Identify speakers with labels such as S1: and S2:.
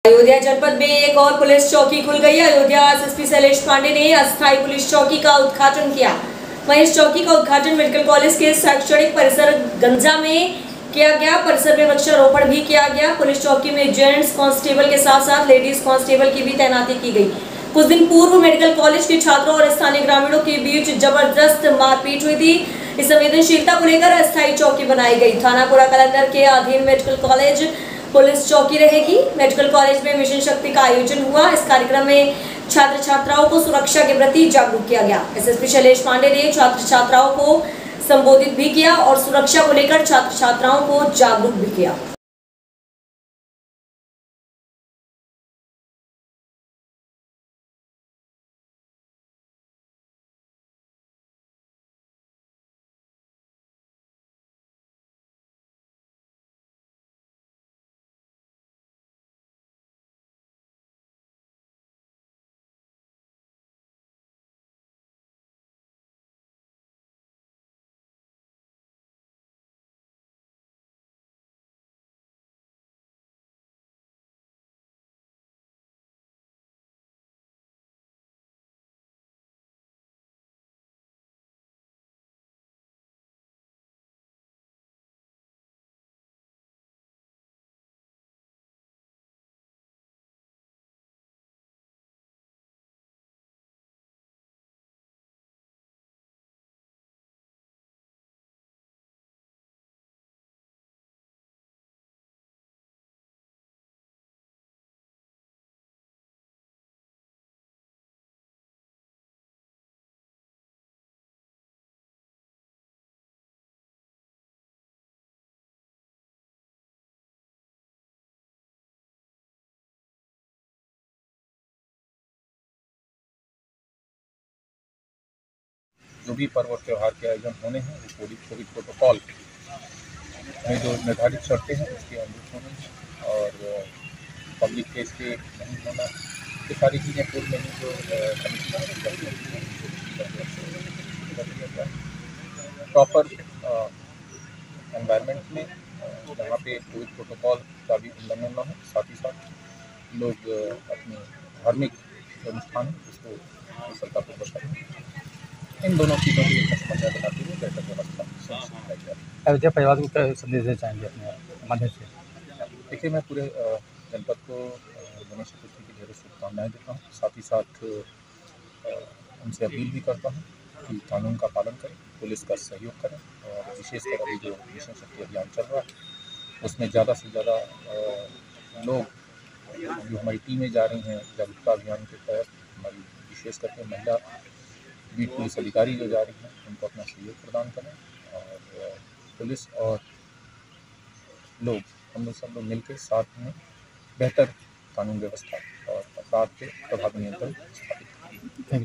S1: अयोध्या जनपद में एक और पुलिस चौकी खुल गई। अयोध्या एसएसपी शैलेश पांडे ने अस्थायी पुलिस चौकी का उद्घाटन किया। वहीं इस चौकी का उद्घाटन मेडिकल कॉलेज के शैक्षणिक परिसर गंजा में किया गया। परिसर में वृक्षारोपण भी किया गया। पुलिस चौकी में जेंट्स कांस्टेबल के साथ साथ लेडीज कांस्टेबल की भी तैनाती की गई। कुछ दिन पूर्व मेडिकल कॉलेज के छात्रों और स्थानीय ग्रामीणों के बीच जबरदस्त मारपीट हुई थी। इस संवेदनशीलता को लेकर अस्थायी चौकी बनाई गई। थानापुरा कलंदर के अधीन मेडिकल कॉलेज पुलिस चौकी रहेगी। मेडिकल कॉलेज में मिशन शक्ति का आयोजन हुआ। इस कार्यक्रम में छात्र छात्राओं को सुरक्षा के प्रति जागरूक किया गया। एसएसपी शैलेश पांडे ने छात्र छात्राओं को संबोधित भी किया और सुरक्षा को लेकर छात्र छात्राओं को जागरूक भी किया।
S2: जो भी पर्व और त्यौहार के आयोजन होने हैं वो कोविड प्रोटोकॉल में जो निर्धारित शर्तें हैं उसके अनुरूप होने हैं और पब्लिक प्लेस पे नहीं होना, ये सारी चीज़ें पूर्व में ही जो प्रॉपर एनवायरनमेंट में जहाँ पे कोविड प्रोटोकॉल का भी उल्लंघन न हो, साथ ही साथ लोग अपने धार्मिक अनुष्ठान उसको सफलतापूर्वक करें। इन दोनों चीज़ों की समस्या बनाते हुए बेहतर व्यवस्था।
S3: अयोध्या परिवार को क्या संदेश देना चाहेंगे अपने माध्यम से?
S2: देखिए, मैं पूरे जनपद को गणेश चतुर्थी की ढेरों शुभकामनाएं देता हूँ। साथ ही साथ उनसे अपील भी करता हूँ कि कानून का पालन करें, पुलिस का सहयोग करें और विशेषकर अभी जो मिशन शक्ति अभियान चल रहा है उसमें ज़्यादा से ज़्यादा लोग जो हमारी टीमें जा रही हैं जागरूकता अभियान के तहत, हमारी विशेष करके महिला बीट पुलिस अधिकारी जो जा रही हैं उनको अपना सहयोग प्रदान करें और पुलिस और लोग हम लोग सब लोग मिलकर साथ में बेहतर कानून व्यवस्था और अपराध पे प्रभावी नियंत्रण स्थापित करें।